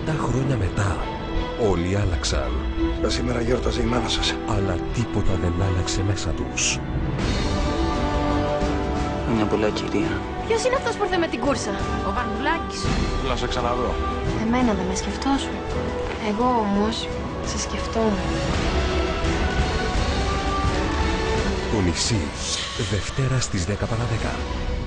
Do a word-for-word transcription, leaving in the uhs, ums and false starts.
τριάντα χρόνια μετά, όλοι άλλαξαν. Τα σήμερα γιόρταζε η μάνα σας. Αλλά τίποτα δεν άλλαξε μέσα τους. Μια πολλά κυρία. Ποιος είναι αυτός που ήρθε με την κούρσα? Ο Βαρνουλάκης. Να σε ξαναδώ. Εμένα δεν με σκεφτόσουν. Εγώ όμως σε σκεφτόμουν. Το νησί, Δευτέρα στις δέκα παρά δέκα.